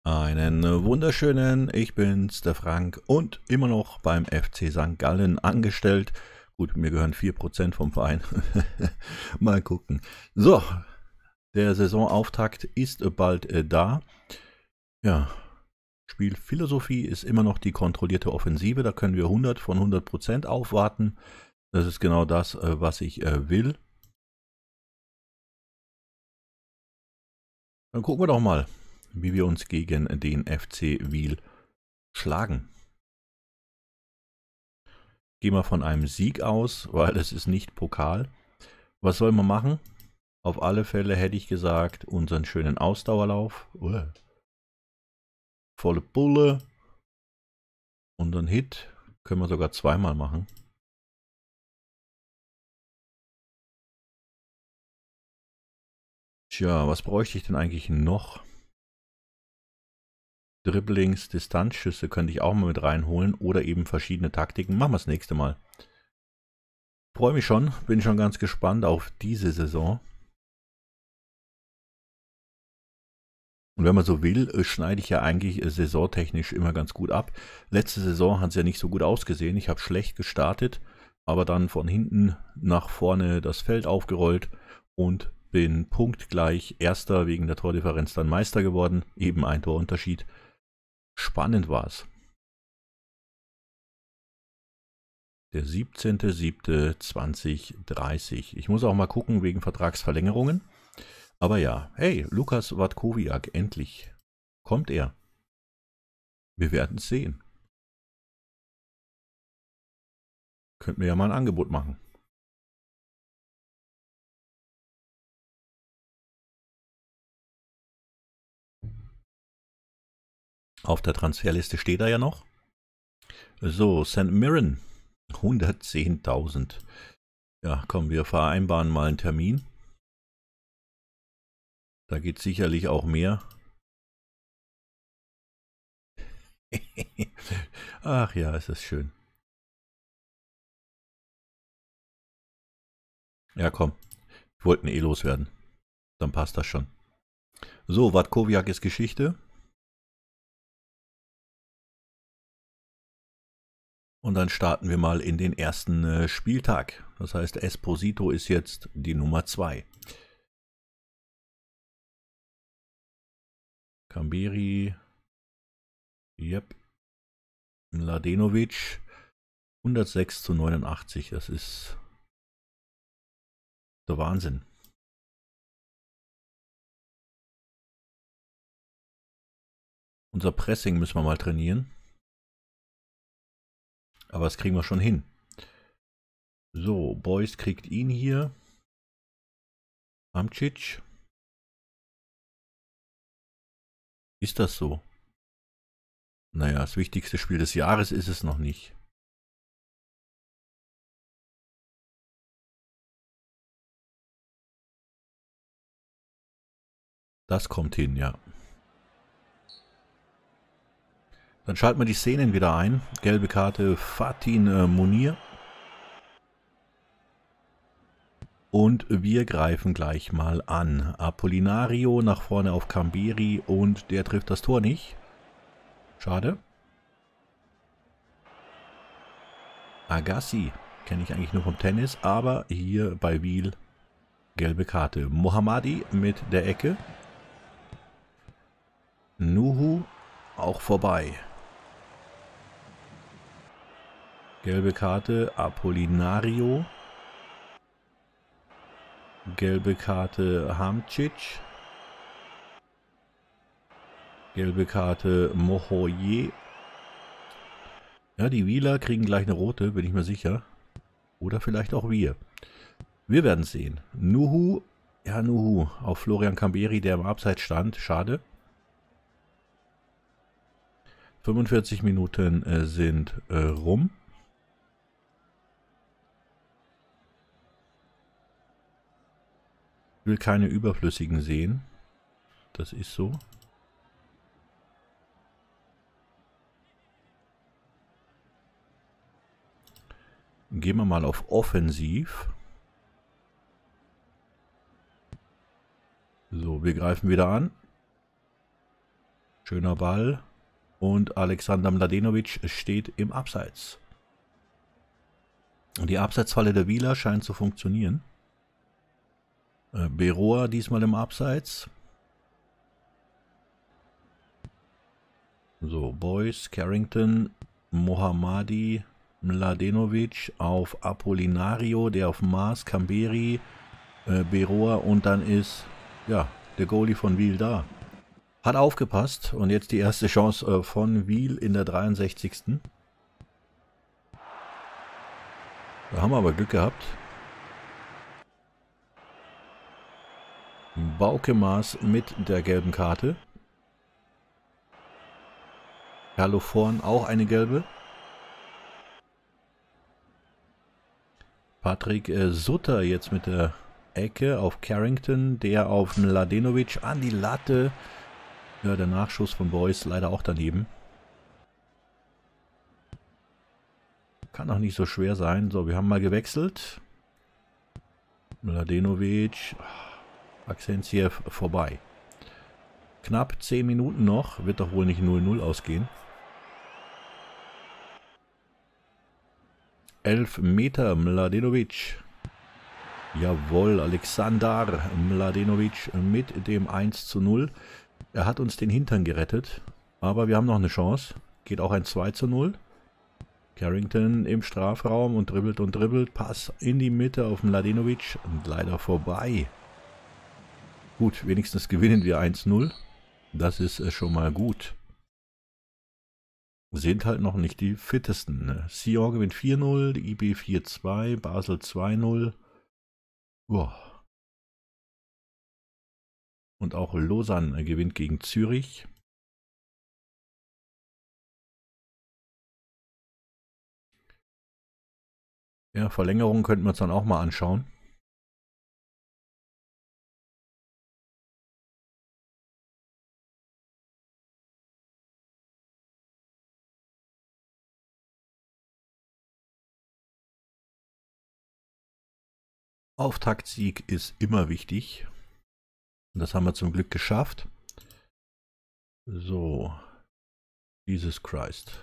Einen wunderschönen, ich bin's, der Frank und immer noch beim FC St. Gallen angestellt. Gut, mir gehören 4% vom Verein. Mal gucken. So, der Saisonauftakt ist bald da. Ja, Spielphilosophie ist immer noch die kontrollierte Offensive. Da können wir 100 von 100% aufwarten. Das ist genau das, was ich will. Dann gucken wir doch mal, wie wir uns gegen den FC Wiel schlagen. Gehen wir von einem Sieg aus, weil es ist nicht Pokal. Was soll man machen? Auf alle Fälle hätte ich gesagt, unseren schönen Ausdauerlauf. Volle Bulle. Und einen Hit können wir sogar zweimal machen. Tja, was bräuchte ich denn eigentlich noch? Dribblings, Distanzschüsse könnte ich auch mal mit reinholen oder eben verschiedene Taktiken. Machen wir das nächste Mal. Freue mich schon, bin schon ganz gespannt auf diese Saison. Und wenn man so will, schneide ich ja eigentlich saisontechnisch immer ganz gut ab. Letzte Saison hat es ja nicht so gut ausgesehen. Ich habe schlecht gestartet, aber dann von hinten nach vorne das Feld aufgerollt und bin punktgleich Erster, wegen der Tordifferenz dann Meister geworden. Eben ein Torunterschied. Spannend war es. Der 17.07.2030. Ich muss auch mal gucken wegen Vertragsverlängerungen. Aber ja, hey, Lukas Watkowiak, endlich kommt er. Wir werden es sehen. Könnten wir ja mal ein Angebot machen. Auf der Transferliste steht er ja noch. So, St. Mirren, 110.000. Ja, komm, wir vereinbaren mal einen Termin. Da geht sicherlich auch mehr. Ach ja, es ist schön. Ja, komm, wir wollten eh loswerden. Dann passt das schon. So, Watkowiak ist Geschichte. Und dann starten wir mal in den ersten Spieltag. Das heißt, Esposito ist jetzt die Nummer 2. Kamberi, yep. Mladenovic, 106:89. Das ist der Wahnsinn. Unser Pressing müssen wir mal trainieren. Aber das kriegen wir schon hin. So, Boys kriegt ihn hier. Amcic. Ist das so? Naja, das wichtigste Spiel des Jahres ist es noch nicht. Das kommt hin, ja. Dann schalten wir die Szenen wieder ein. Gelbe Karte Fatin Munir. Und wir greifen gleich mal an. Apollinario nach vorne auf Kamberi und der trifft das Tor nicht. Schade. Agassi kenne ich eigentlich nur vom Tennis, aber hier bei Wiel gelbe Karte. Mohammadi mit der Ecke. Nuhu auch vorbei. Gelbe Karte Apollinario. Gelbe Karte Hamcic. Gelbe Karte Mohoye. Ja, die Wieler kriegen gleich eine rote, bin ich mir sicher. Oder vielleicht auch wir. Wir werden sehen. Nuhu. Ja, Nuhu. Auf Florian Kamberi, der im Abseits stand. Schade. 45 Minuten sind rum. Ich will keine überflüssigen sehen. Das ist so. Gehen wir mal auf Offensiv. So, wir greifen wieder an. Schöner Ball. Und Alexander Mladenovic steht im Abseits. Und die Abseitsfalle der Wieler scheint zu funktionieren. Beroa diesmal im Abseits. So, Boyce, Carrington, Mohammadi, Mladenovic auf Apollinario, der auf Mars, Camberi, Beroa und dann ist, ja, der Goalie von Wiel da. Hat aufgepasst und jetzt die erste Chance von Wiel in der 63. Da haben wir aber Glück gehabt. Bauke Maas mit der gelben Karte. Carlo Vorn auch eine gelbe. Patrick Sutter jetzt mit der Ecke auf Carrington, der auf Mladenovic an die Latte. Ja, der Nachschuss von Boyce leider auch daneben. Kann auch nicht so schwer sein. So, wir haben mal gewechselt. Mladenovic, Aksentiev vorbei. Knapp 10 Minuten noch. Wird doch wohl nicht 0-0 ausgehen. 11 Meter Mladenovic. Jawohl, Alexander Mladenovic mit dem 1:0. Er hat uns den Hintern gerettet. Aber wir haben noch eine Chance. Geht auch ein 2:0. Carrington im Strafraum und dribbelt. Pass in die Mitte auf Mladenovic und leider vorbei. Gut, wenigstens gewinnen wir 1:0. Das ist schon mal gut. Sind halt noch nicht die fittesten. Ne? Sion gewinnt 4:0, IB 4:2, Basel 2:0. Boah. Und auch Lausanne gewinnt gegen Zürich. Ja, Verlängerung könnten wir uns dann auch mal anschauen. Auftaktsieg ist immer wichtig. Und das haben wir zum Glück geschafft. So. Jesus Christ.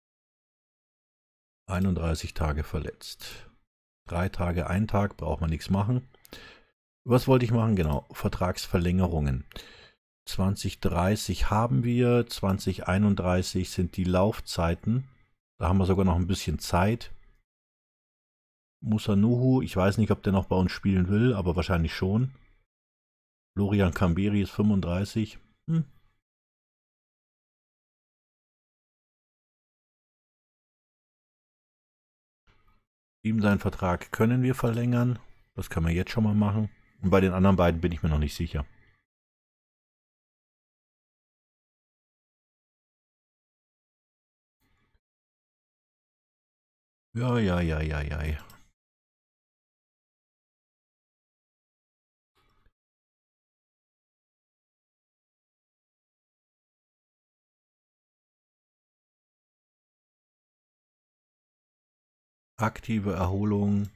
31 Tage verletzt. 3 Tage, 1 Tag, braucht man nichts machen. Was wollte ich machen? Genau, Vertragsverlängerungen. 2030 haben wir, 2031 sind die Laufzeiten. Da haben wir sogar noch ein bisschen Zeit. Musa Nuhu, ich weiß nicht, ob der noch bei uns spielen will, aber wahrscheinlich schon. Florian Camberi ist 35. Ihm seinen Vertrag können wir verlängern. Das kann man jetzt schon mal machen. Und bei den anderen beiden bin ich mir noch nicht sicher. Ja. Aktive Erholung.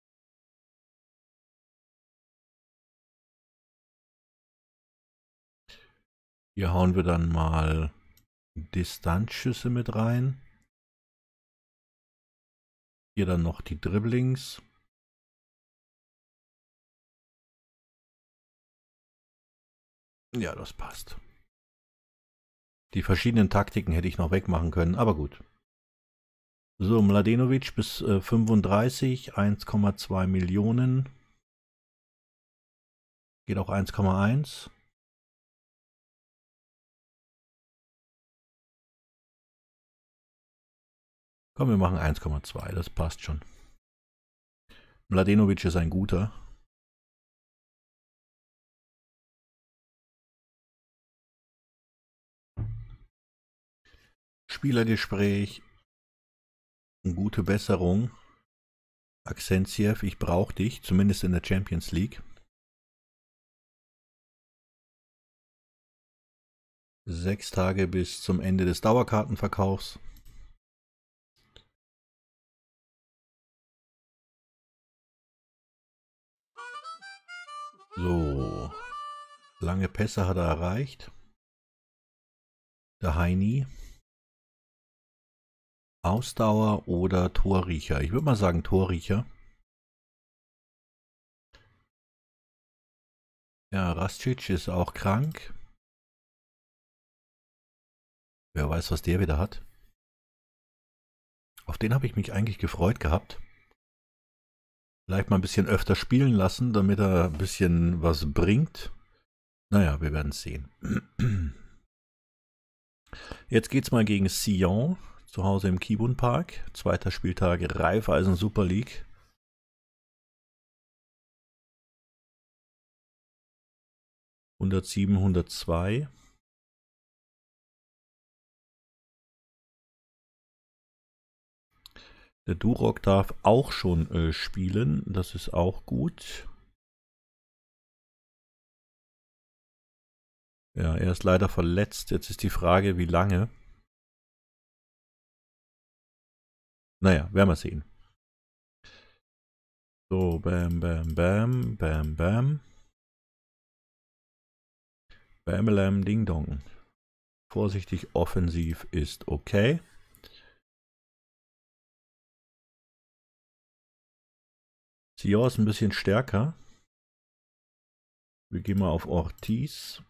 Hier hauen wir dann mal Distanzschüsse mit rein. Hier dann noch die Dribblings. Ja, das passt. Die verschiedenen Taktiken hätte ich noch wegmachen können, aber gut. So, Mladenovic bis 35, 1,2 Millionen. Geht auch 1,1. Komm, wir machen 1,2, das passt schon. Mladenovic ist ein guter. Spielergespräch. Gute Besserung. Aksentiev, ich brauche dich, zumindest in der Champions League. 6 Tage bis zum Ende des Dauerkartenverkaufs. So, lange Pässe hat er erreicht. Der Heini. Ausdauer oder Torriecher? Ich würde mal sagen Torriecher. Ja, Rascic ist auch krank. Wer weiß, was der wieder hat. Auf den habe ich mich eigentlich gefreut gehabt. Vielleicht mal ein bisschen öfter spielen lassen, damit er ein bisschen was bringt. Naja, wir werden es sehen. Jetzt geht's mal gegen Sion, zu Hause im Kibun Park. Zweiter Spieltag Raiffeisen Super League. (107, 102). Der Duroc darf auch schon spielen, das ist auch gut. Ja, er ist leider verletzt. Jetzt ist die Frage, wie lange. Naja, werden wir sehen. So, bam, bam, bam, bam, bam. Bam, ding, dong. Vorsichtig offensiv ist okay. Sion ist ein bisschen stärker. Wir gehen mal auf Ortiz.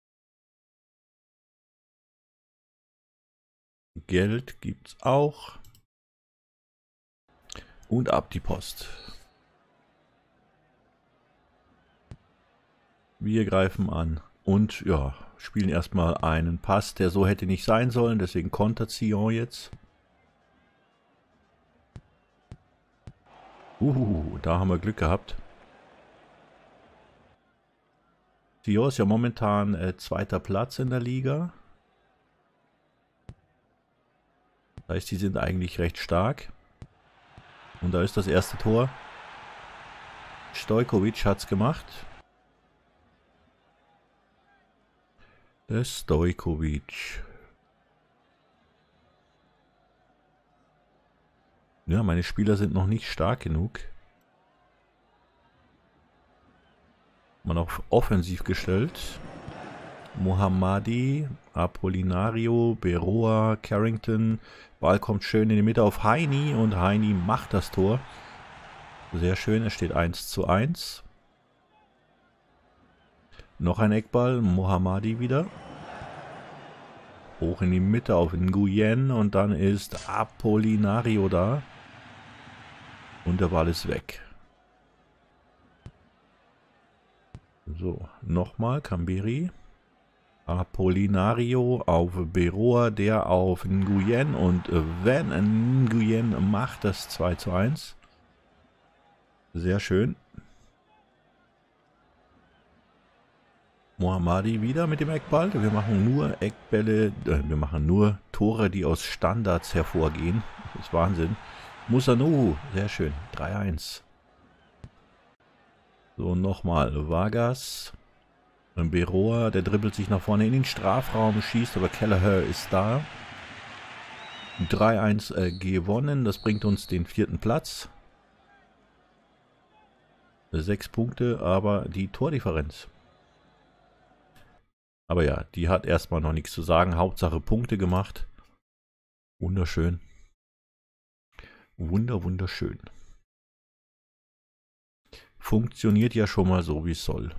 Geld gibt's auch. Und ab die Post. Wir greifen an. Und ja, spielen erstmal einen Pass, der so hätte nicht sein sollen. Deswegen kontert Sion jetzt. Da haben wir Glück gehabt. Sion ist ja momentan zweiter Platz in der Liga. Das heißt, die sind eigentlich recht stark. Und da ist das erste Tor. Stojkovic hat es gemacht. Der Stojkovic. Ja, meine Spieler sind noch nicht stark genug. Man auf offensiv gestellt. Mohammadi, Apollinario, Beroa, Carrington. Ball kommt schön in die Mitte auf Heini und Heini macht das Tor. Sehr schön, es steht 1:1. Noch ein Eckball, Mohammadi wieder. Hoch in die Mitte auf Nguyen und dann ist Apollinario da. Und der Ball ist weg. So, nochmal Camberi. Apollinario auf Beroa, der auf Nguyen und wenn Nguyen macht das 2:1. Sehr schön. Mohammadi wieder mit dem Eckball. Wir machen nur Eckbälle, wir machen nur Tore, die aus Standards hervorgehen. Das ist Wahnsinn. Musanu, sehr schön. 3:1. So, nochmal Vargas. Beroa, der dribbelt sich nach vorne in den Strafraum, schießt, aber Kelleher ist da. 3:1 gewonnen, das bringt uns den 4. Platz. 6 Punkte, aber die Tordifferenz. Aber ja, die hat erstmal noch nichts zu sagen. Hauptsache Punkte gemacht. Wunderschön. Wunderschön. Funktioniert ja schon mal so, wie es soll.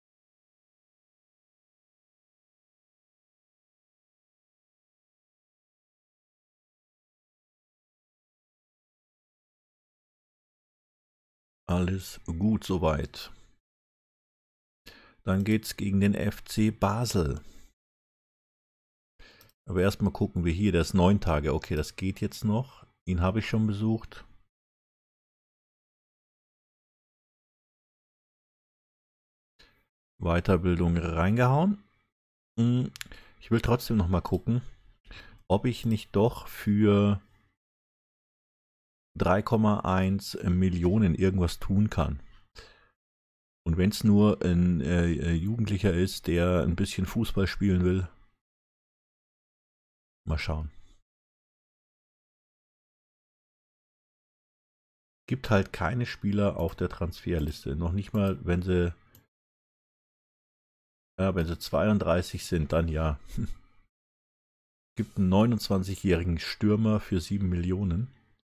Alles gut soweit. Dann geht's gegen den FC Basel. Aber erstmal gucken wir hier, der ist 9 Tage. Okay, das geht jetzt noch. Ihn habe ich schon besucht. Weiterbildung reingehauen. Ich will trotzdem noch mal gucken, ob ich nicht doch für 3,1 Millionen irgendwas tun kann. Und wenn es nur ein Jugendlicher ist, der ein bisschen Fußball spielen will. Mal schauen. Gibt halt keine Spieler auf der Transferliste. Noch nicht mal, wenn sie 32 sind, dann ja. Gibt einen 29-jährigen Stürmer für 7 Millionen.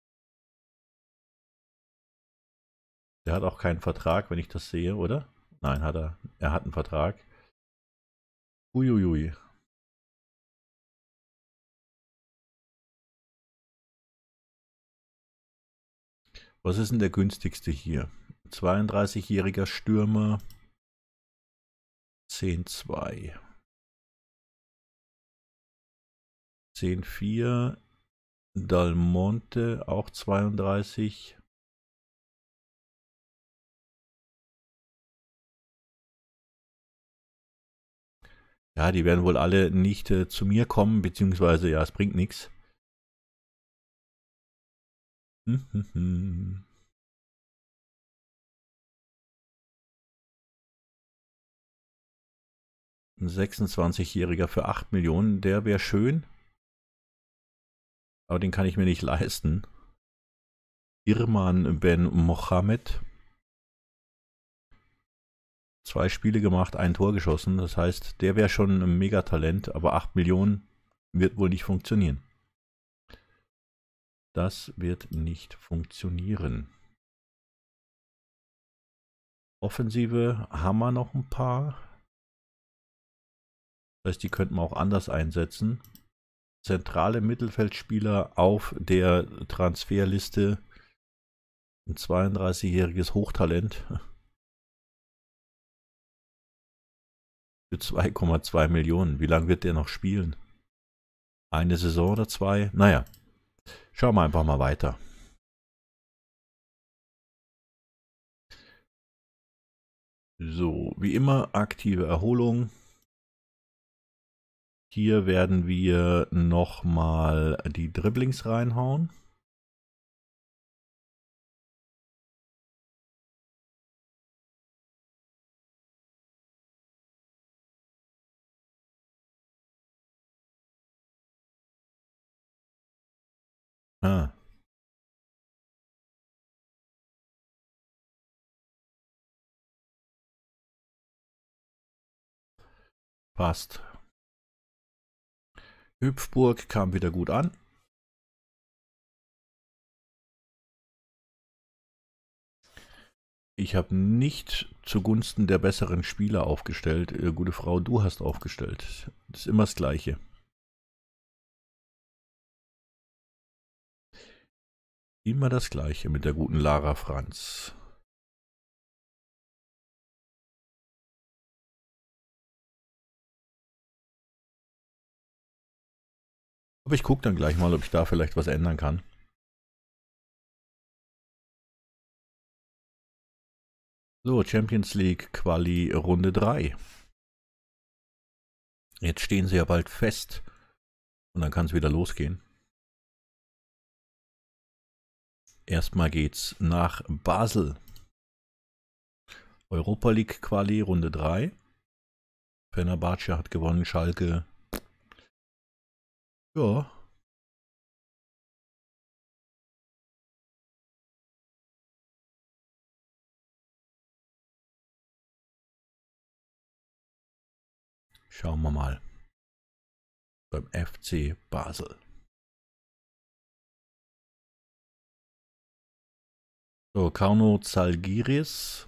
Der hat auch keinen Vertrag, wenn ich das sehe, oder? Nein, hat er. Er hat einen Vertrag. Uiuiui. Was ist denn der günstigste hier? 32-jähriger Stürmer. 10,2. 10,4. Dalmonte, auch 32. Ja, die werden wohl alle nicht zu mir kommen, beziehungsweise, ja, es bringt nichts. 26-Jähriger für 8 Millionen, der wäre schön. Aber den kann ich mir nicht leisten. Irman Ben Mohammed. 2 Spiele gemacht, ein Tor geschossen. Das heißt, der wäre schon ein Megatalent, aber 8 Millionen wird wohl nicht funktionieren. Das wird nicht funktionieren. Offensive haben wir noch ein paar. Das heißt, die könnten wir auch anders einsetzen. Zentrale Mittelfeldspieler auf der Transferliste. Ein 32-jähriges Hochtalent. Für 2,2 Millionen. Wie lange wird der noch spielen? Eine Saison oder 2? Naja, schauen wir einfach mal weiter. So, wie immer aktive Erholung. Hier werden wir nochmal die Dribblings reinhauen. Ah. Passt. Hüpfburg kam wieder gut an. Ich habe nicht zugunsten der besseren Spieler aufgestellt. Gute Frau, du hast aufgestellt. Das ist immer das Gleiche. Immer das Gleiche mit der guten Lara Franz. Aber ich gucke dann gleich mal, ob ich da vielleicht was ändern kann. So, Champions League Quali Runde 3. Jetzt stehen sie ja bald fest. Und dann kann es wieder losgehen. Erstmal geht's nach Basel. Europa League Quali Runde 3. Fenerbahce hat gewonnen, Schalke. Ja. Schauen wir mal. Beim FC Basel. So, Kauno Zalgiris.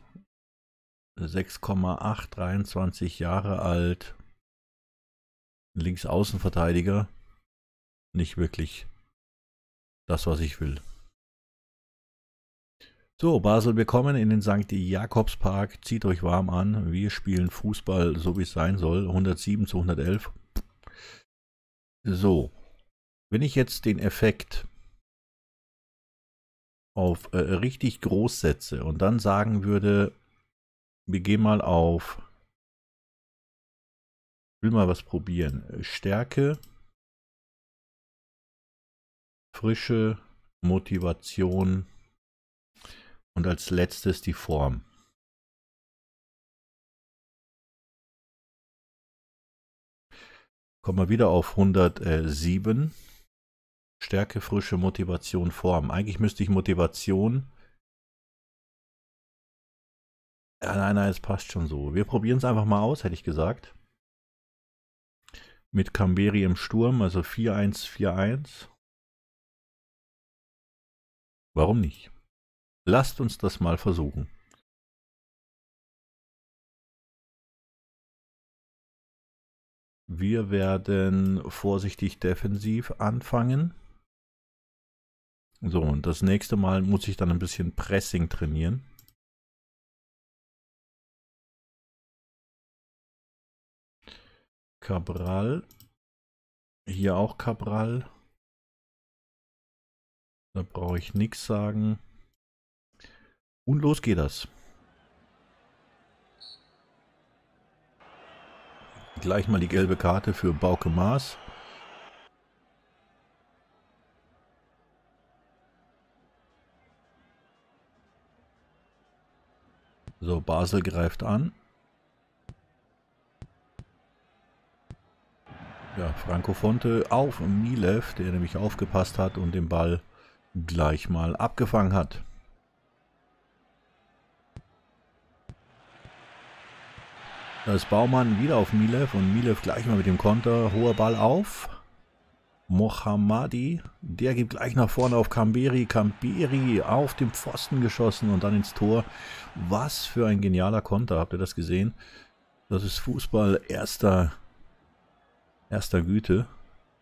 6,8, 23 Jahre alt. Linksaußenverteidiger. Nicht wirklich das, was ich will. So, Basel, willkommen in den St. Jakobspark. Zieht euch warm an. Wir spielen Fußball, so wie es sein soll. 107:111. So, wenn ich jetzt den Effekt auf richtig groß setze und dann sagen würde, wir gehen mal auf, ich will mal was probieren. Stärke, Frische, Motivation und als letztes die Form. Kommen wir wieder auf 107. Stärke, Frische, Motivation, Form. Eigentlich müsste ich Motivation... Ja, nein, es passt schon so. Wir probieren es einfach mal aus, hätte ich gesagt. Mit Kamberi im Sturm, also 4-1-4-1. Warum nicht? Lasst uns das mal versuchen. Wir werden vorsichtig defensiv anfangen. So, und das nächste Mal muss ich dann ein bisschen Pressing trainieren. Cabral. Hier auch Cabral. Da brauche ich nichts sagen. Und los geht das. Gleich mal die gelbe Karte für Bauke Maas. So, Basel greift an. Ja, Franco Fonte auf Milev, der nämlich aufgepasst hat und den Ball gleich mal abgefangen hat. Da ist Baumann wieder auf Milev und Milev gleich mal mit dem Konter. Hoher Ball auf. Mohammadi, der gibt gleich nach vorne auf Kamberi. Kamberi auf den Pfosten geschossen und dann ins Tor. Was für ein genialer Konter, habt ihr das gesehen? Das ist Fußball erster Güte.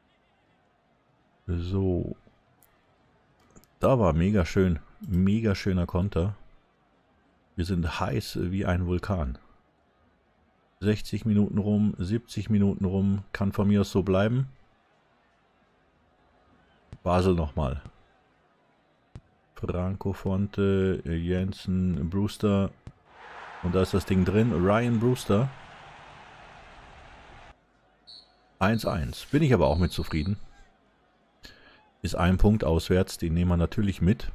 So. Da war mega schön. Mega schöner Konter. Wir sind heiß wie ein Vulkan. 60 Minuten rum, 70 Minuten rum. Kann von mir aus so bleiben. Basel nochmal. Franco Fonte, Jensen, Brewster. Und da ist das Ding drin. Ryan Brewster. 1-1. Bin ich aber auch mit zufrieden. Ist ein Punkt auswärts, den nehmen wir natürlich mit.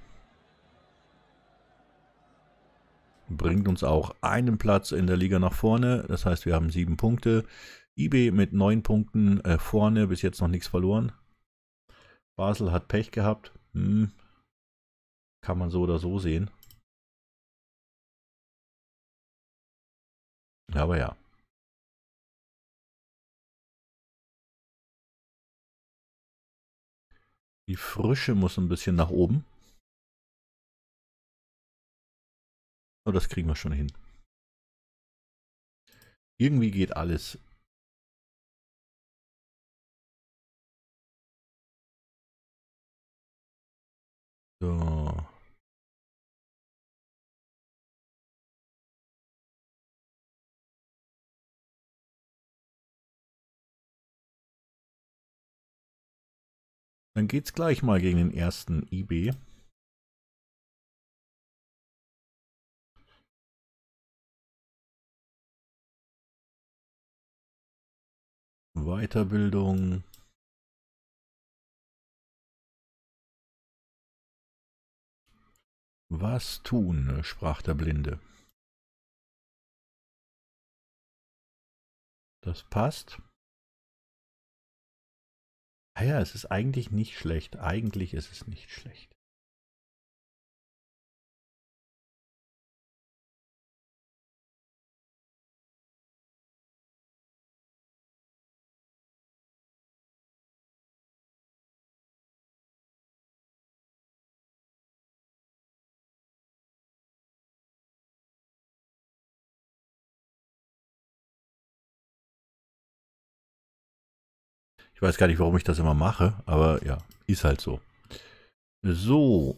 Bringt uns auch einen Platz in der Liga nach vorne. Das heißt, wir haben 7 Punkte. IB mit 9 Punkten vorne, bis jetzt noch nichts verloren. Basel hat Pech gehabt. Kann man so oder so sehen. Aber ja. Die Frische muss ein bisschen nach oben. Aber das kriegen wir schon hin. Irgendwie geht alles. So. Dann geht's gleich mal gegen den ersten IB. Weiterbildung. Was tun, sprach der Blinde. Das passt. Ah ja, es ist eigentlich nicht schlecht. Eigentlich ist es nicht schlecht. Ich weiß gar nicht, warum ich das immer mache, aber ja, ist halt so. So.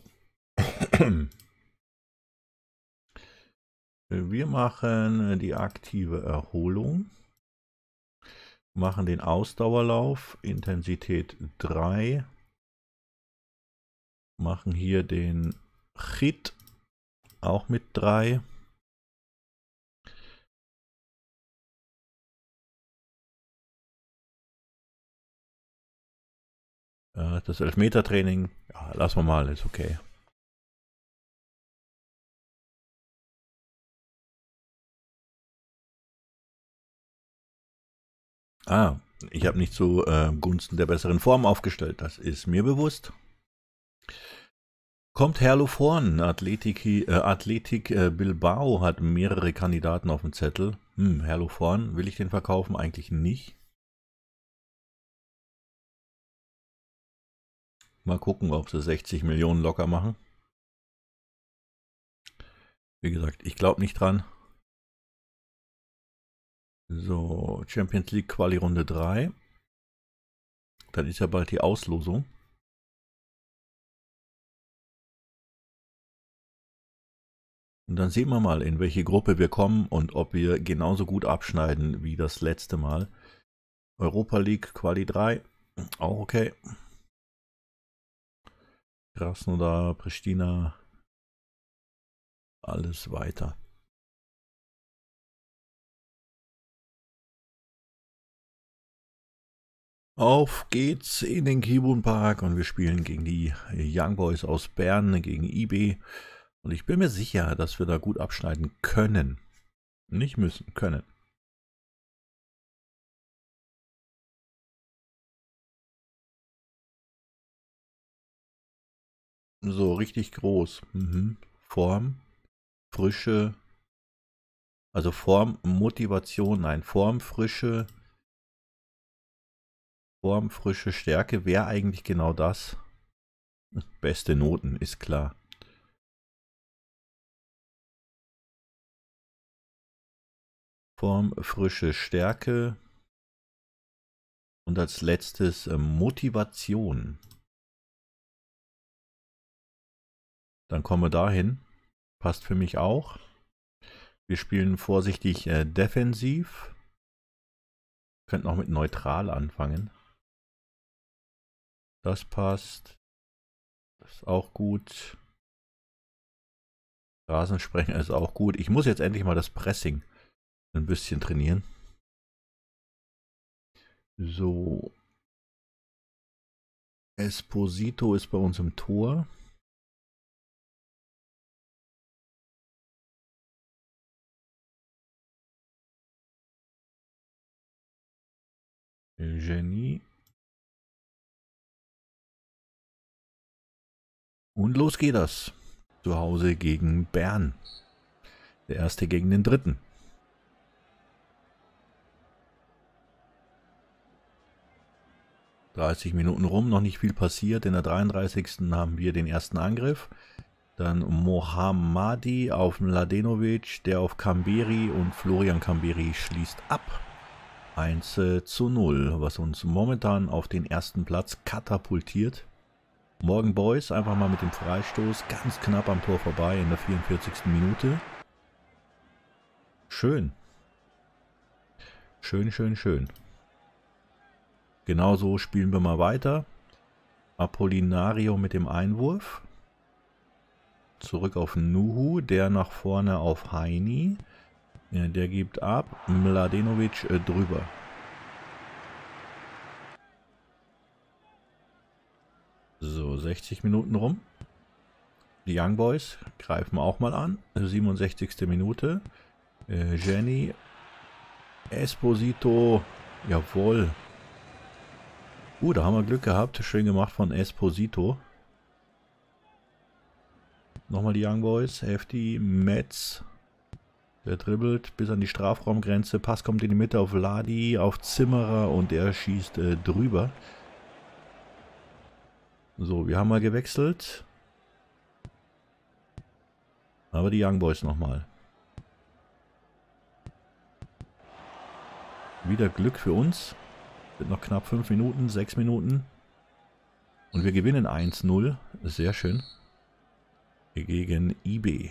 Wir machen die aktive Erholung. Machen den Ausdauerlauf, Intensität 3. Machen hier den Hit auch mit 3. Das Elfmetertraining, ja, lassen wir mal, ist okay. Ich habe nicht zu Gunsten der besseren Form aufgestellt, das ist mir bewusst. Kommt Herlufhorn, Athletik Bilbao hat mehrere Kandidaten auf dem Zettel. Herlufhorn, will ich den verkaufen? Eigentlich nicht. Mal gucken, ob sie 60 Millionen locker machen. Wie gesagt, ich glaube nicht dran. So, Champions League Quali Runde 3. Dann ist ja bald die Auslosung. Und dann sehen wir mal, in welche Gruppe wir kommen und ob wir genauso gut abschneiden wie das letzte Mal. Europa League Quali 3, auch okay. Krasnodar, Pristina, alles weiter. Auf geht's in den Kibun Park und wir spielen gegen die Young Boys aus Bern, gegen IB. Und ich bin mir sicher, dass wir da gut abschneiden können. Nicht müssen, können. So, richtig groß. Form, Frische, also Form, Motivation, nein, Form, Frische, Stärke wäre eigentlich genau das. Beste Noten, ist klar. Form, Frische, Stärke. Und als letztes Motivation. Dann kommen wir dahin. Passt für mich auch. Wir spielen vorsichtig defensiv. Könnten auch mit neutral anfangen. Das passt. Das ist auch gut. Rasensprenger ist auch gut. Ich muss jetzt endlich mal das Pressing ein bisschen trainieren. So. Esposito ist bei uns im Tor. Genie. Und los geht das. Zu Hause gegen Bern. Der erste gegen den dritten. ...30 Minuten rum, noch nicht viel passiert. In der 33. haben wir den ersten Angriff. Dann Mohammadi auf Mladenovic, der auf Kamberi und Florian Kamberi schließt ab. 1:0, was uns momentan auf den ersten Platz katapultiert. Morgan Boys einfach mal mit dem Freistoß ganz knapp am Tor vorbei in der 44. Minute. Schön. Schön, schön, schön. Genauso spielen wir mal weiter. Apollinario mit dem Einwurf. Zurück auf Nuhu, der nach vorne auf Heini. Ja, der gibt ab. Mladenovic drüber. So, 60 Minuten rum. Die Young Boys greifen auch mal an. 67. Minute. Jenny. Esposito. Jawohl. Da haben wir Glück gehabt. Schön gemacht von Esposito. Nochmal die Young Boys. Hefti. Metz. Der dribbelt bis an die Strafraumgrenze. Pass kommt in die Mitte auf Ladi, auf Zimmerer und er schießt drüber. So, wir haben mal gewechselt. Aber die Young Boys nochmal. Wieder Glück für uns. Sind noch knapp 5 Minuten, 6 Minuten. Und wir gewinnen 1:0. Sehr schön. Gegen IB.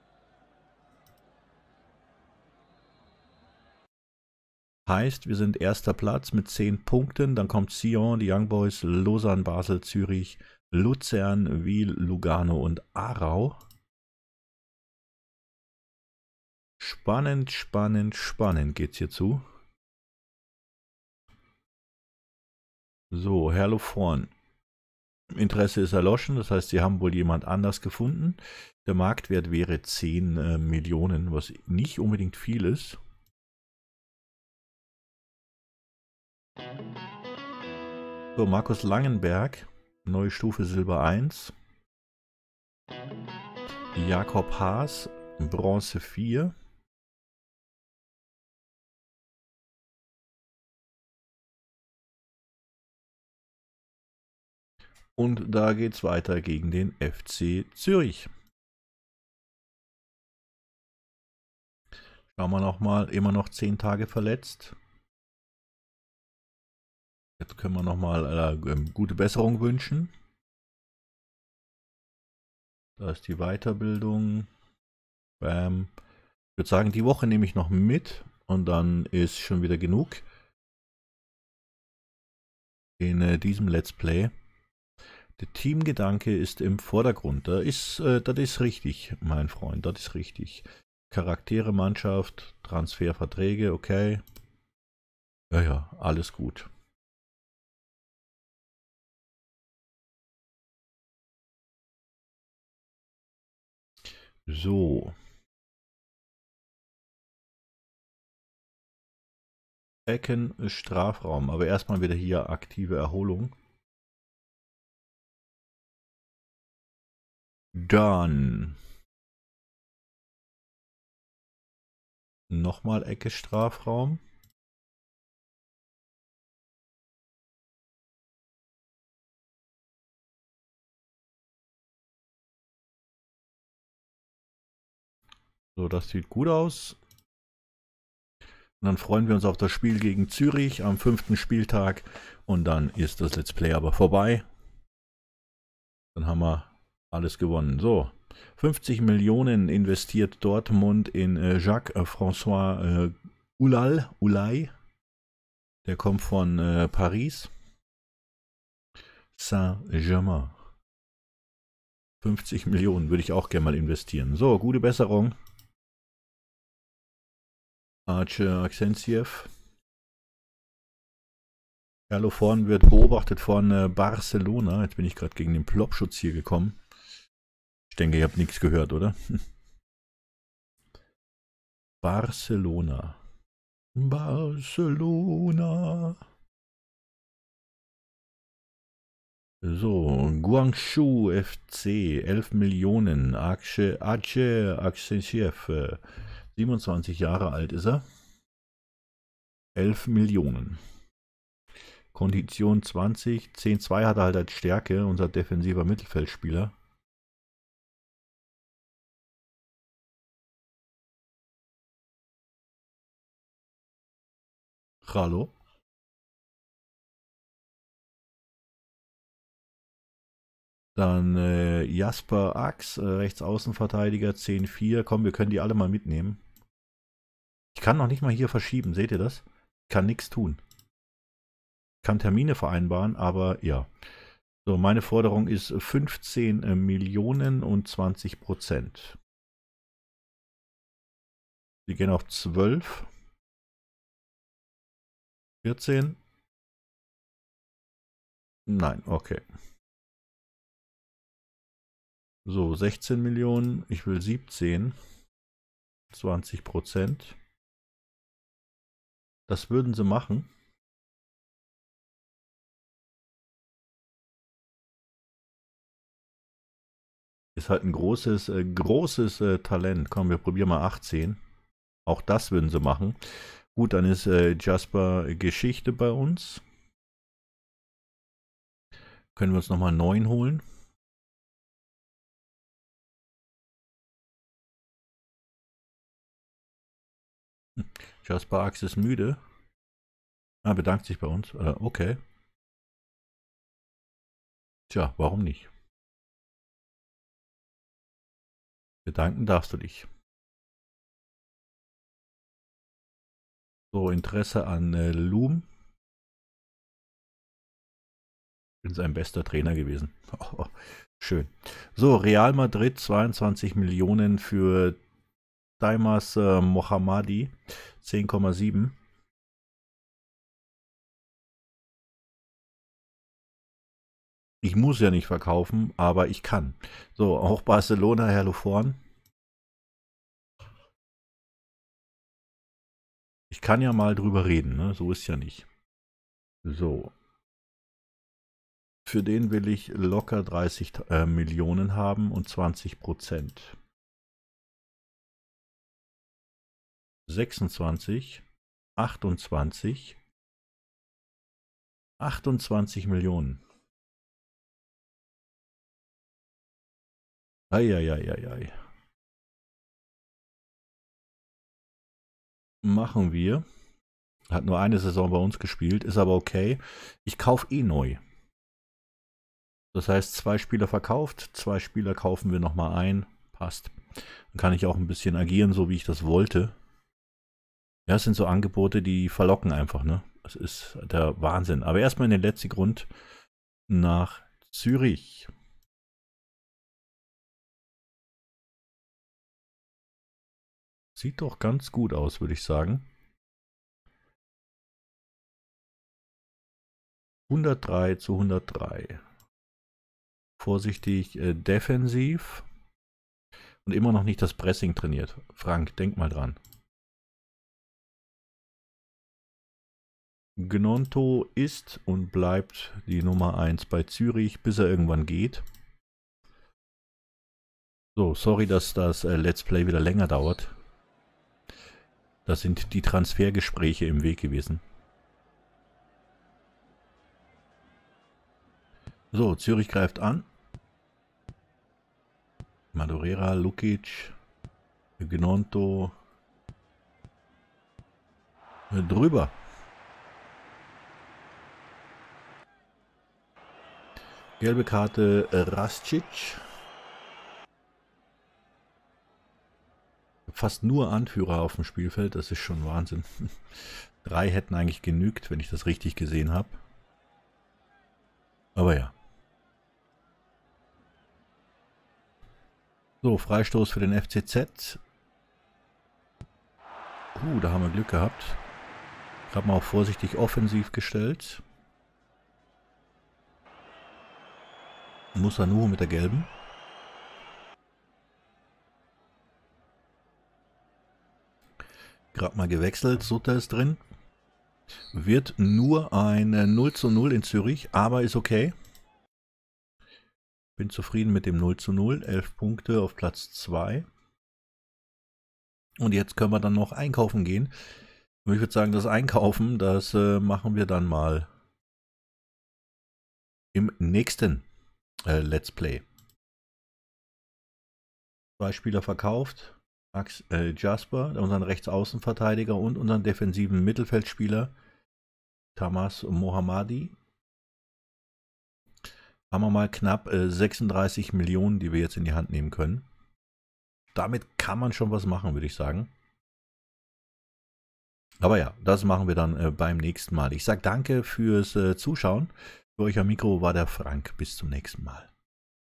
Heißt, wir sind erster Platz mit 10 Punkten. Dann kommt Sion, die Young Boys, Lausanne, Basel, Zürich, Luzern, Wiel, Lugano und Aarau. Spannend, spannend, spannend geht's hier zu. So, Herlufhorn. Interesse ist erloschen, das heißt, sie haben wohl jemand anders gefunden. Der Marktwert wäre 10 Millionen, was nicht unbedingt viel ist. So, Markus Langenberg, neue Stufe Silber 1. Jakob Haas, Bronze 4. Und da geht es weiter gegen den FC Zürich. Schauen wir nochmal, immer noch 10 Tage verletzt. Jetzt können wir nochmal gute Besserung wünschen. Da ist die Weiterbildung. Bam. Ich würde sagen, die Woche nehme ich noch mit und dann ist schon wieder genug in diesem Let's Play. Der Teamgedanke ist im Vordergrund. Das ist richtig, mein Freund, das ist richtig. Charaktere, Mannschaft, Transferverträge, okay. Ja, ja, alles gut. So. Ecken, Strafraum. Aber erstmal wieder hier aktive Erholung. Dann nochmal Ecke, Strafraum. So, das sieht gut aus. Und dann freuen wir uns auf das Spiel gegen Zürich am 5. Spieltag. Und dann ist das Let's Play aber vorbei. Dann haben wir alles gewonnen. So, 50 Millionen investiert Dortmund in Jacques-François Ulay. Der kommt von Paris. Saint-Germain. 50 Millionen würde ich auch gerne mal investieren. So, gute Besserung. Archer Axensiev. Herloforn wird beobachtet von Barcelona. Jetzt bin ich gerade gegen den Plopschutz hier gekommen. Ich denke, ihr habt nichts gehört, oder? Barcelona. Barcelona. So, Guangzhou FC, 11 Millionen. Aceh Axensiev, 27 Jahre alt ist er. 11 Millionen. Kondition 20, 10-2 hat er halt als Stärke, unser defensiver Mittelfeldspieler. Hallo. Dann Jasper Ax, Rechtsaußenverteidiger, 10-4. Komm, wir können die alle mal mitnehmen. Ich kann noch nicht mal hier verschieben, seht ihr das? Ich kann nichts tun. Ich kann Termine vereinbaren, aber ja. So, meine Forderung ist 15 Millionen und 20%. Wir gehen auf 12. 14. Nein, okay. So, 16 Millionen. Ich will 17. 20%. Das würden sie machen. Ist halt ein großes Talent. Komm, wir probieren mal 18. Auch das würden sie machen. Gut, dann ist Jasper Geschichte bei uns. Können wir uns nochmal 9 holen. Jasper Ax ist müde. Ah, bedankt sich bei uns. Okay. Tja, warum nicht? Bedanken darfst du dich. So, Interesse an Loom. Bin sein bester Trainer gewesen. Oh, schön. So, Real Madrid, 22 Millionen für Daimas Mohammadi, 10,7. Ich muss ja nicht verkaufen, aber ich kann. So, auch Barcelona, Herr Loforn. Ich kann ja mal drüber reden, ne? So ist ja nicht. So. Für den will ich locker 30 Millionen haben und 20%. 26, 28, 28 Millionen. Eieieiei. Machen wir. Hat nur eine Saison bei uns gespielt, ist aber okay. Ich kaufe eh neu. Das heißt, 2 Spieler verkauft, 2 Spieler kaufen wir nochmal ein. Passt. Dann kann ich auch ein bisschen agieren, so wie ich das wollte. Ja, es sind so Angebote, die verlocken einfach, ne? Das ist der Wahnsinn. Aber erstmal in den letzten Grund nach Zürich. Sieht doch ganz gut aus, würde ich sagen. 103:103. Vorsichtig defensiv. Und immer noch nicht das Pressing trainiert. Frank, denk mal dran. Gnonto ist und bleibt die Nummer 1 bei Zürich, bis er irgendwann geht. So, sorry, dass das Let's Play wieder länger dauert. Das sind die Transfergespräche im Weg gewesen. So, Zürich greift an. Madureira, Lukic, Gnonto. Drüber. Gelbe Karte Rascic. Fast nur Anführer auf dem Spielfeld, das ist schon Wahnsinn. 3 hätten eigentlich genügt, wenn ich das richtig gesehen habe. Aber ja. So, Freistoß für den FCZ. Da haben wir Glück gehabt. Ich habe mal auch vorsichtig offensiv gestellt. Musanu mit der gelben. Gerade mal gewechselt, Sutter ist drin. Wird nur ein 0:0 in Zürich, aber ist okay. Bin zufrieden mit dem 0:0, 11 Punkte auf Platz 2. Und jetzt können wir dann noch einkaufen gehen. Und ich würde sagen, das Einkaufen, das machen wir dann mal im nächsten Let's Play. 2 Spieler verkauft. Jasper, unseren Rechtsaußenverteidiger und unseren defensiven Mittelfeldspieler Tamas Mohammadi. Haben wir mal knapp 36 Millionen, die wir jetzt in die Hand nehmen können. Damit kann man schon was machen, würde ich sagen. Aber ja, das machen wir dann beim nächsten Mal. Ich sage danke fürs Zuschauen. Für euch am Mikro war der Frank. Bis zum nächsten Mal.